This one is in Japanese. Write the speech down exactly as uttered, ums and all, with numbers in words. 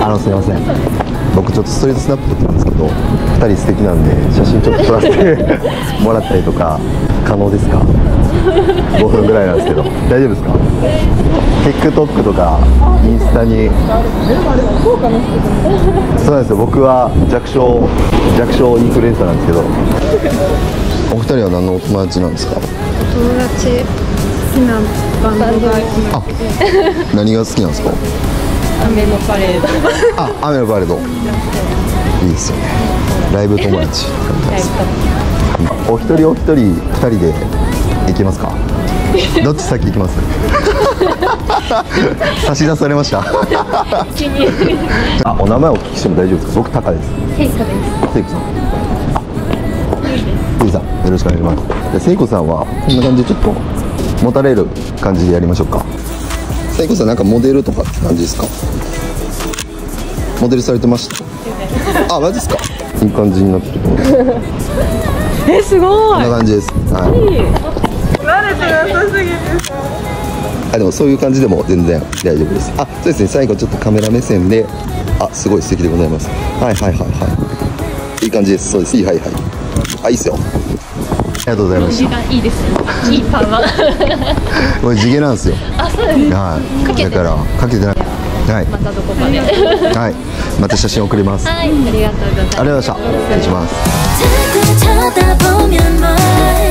あのすいません、僕ちょっとストリートスナップ撮ってるんですけど、ふたり素敵なんで写真ちょっと撮らせてもらったりとか可能ですか？ごふんぐらいなんですけど大丈夫ですか？ TikTok とかインスタに。そうなんですよ、僕は弱小弱小インフルエンサーなんですけど。お二人は何のお友達なんですか？ 友達好きなバンドがあ、何が好きなんですか？ 雨のパレード。 あ、雨のパレードいいですよね。ライブ友達お一人お一人二人で行きますか？どっち先行きます？差し出されましたあ、お名前お聞きしても大丈夫ですか？僕タカです。 セイコです。 セイコさん、ゆいさん、よろしくお願いします。でセイコさんはこんな感じでちょっと持たれる感じでやりましょうか。セイコさんなんかモデルとかって感じですか？モデルされてました？あ、マジですか？いい感じになってるえ、すごい。 こんな感じです。はい。 慣れてなさすぎてさ。 あ、でもそういう感じでも全然大丈夫です。あ、そうですね。最後ちょっとカメラ目線で、あ、すごい素敵でございます。はいはいはいはい。いい感じです。そうです。いい、はいはい。あ、いいっすよ。ありがとうございました。 いいです。いいパーマ。 これ地毛なんですよ。 あ、そうです。 はい。だからかけてない。はい。 またどこかで。 はい。また写真送ります。 はい、ありがとうございます。 ありがとうございました。失礼します。